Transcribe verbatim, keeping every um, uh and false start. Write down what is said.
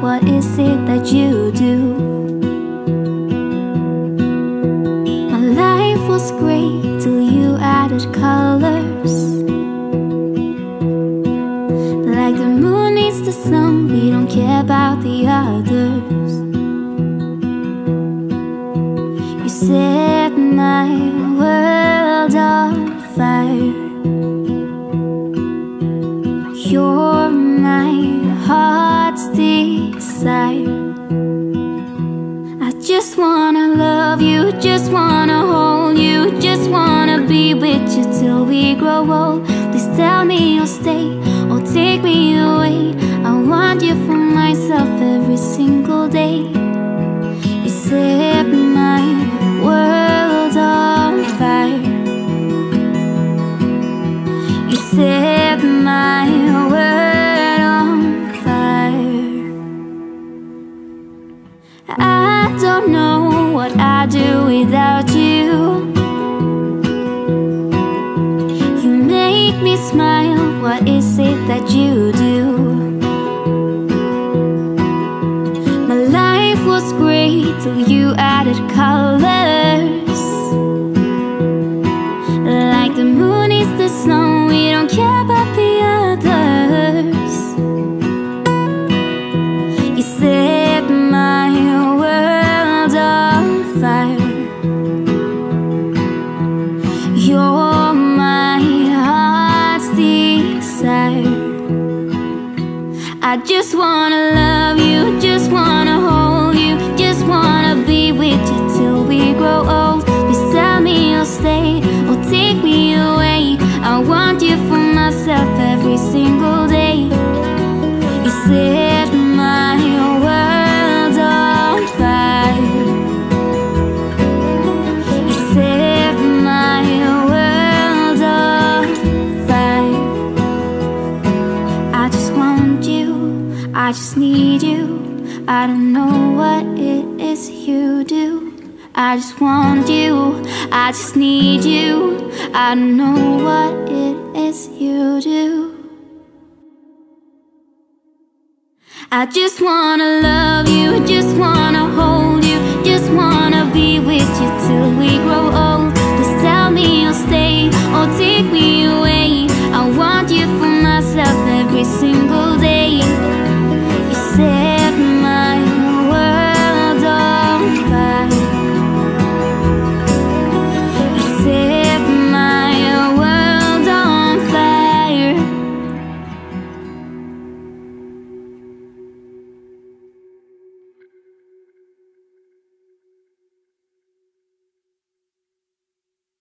what is it that you do? My life was great till you added colors. Like the moon needs the sun, we don't care about the others. You set my world on fire. You're my heart's desire. I just wanna love you, just wanna hold you, just wanna be with you till we grow old. Please tell me you'll stay or take me away. I want you for myself every single day. You set my world on fire. You set my world on fire. I don't know what I'd do without you. You make me smile, what is it that you do? My life was great till you added colors. Like the moon is the sun, we don't care about the others. You set my world on fire. You're my heart's desire. I just wanna love you, just wanna hold you, just wanna be with you till we grow old. Please tell me you'll stay or take me away. I want you for myself every single day. You set my world on fire. You set my world on fire. I just want you, I just need you. I don't know what it is you do. I just want you, I just need you. I don't know what it is you do. I just wanna love you, just wanna hold you, just wanna be with you till we grow old. Just tell me you'll stay or take me away. I want you for myself every single day. You say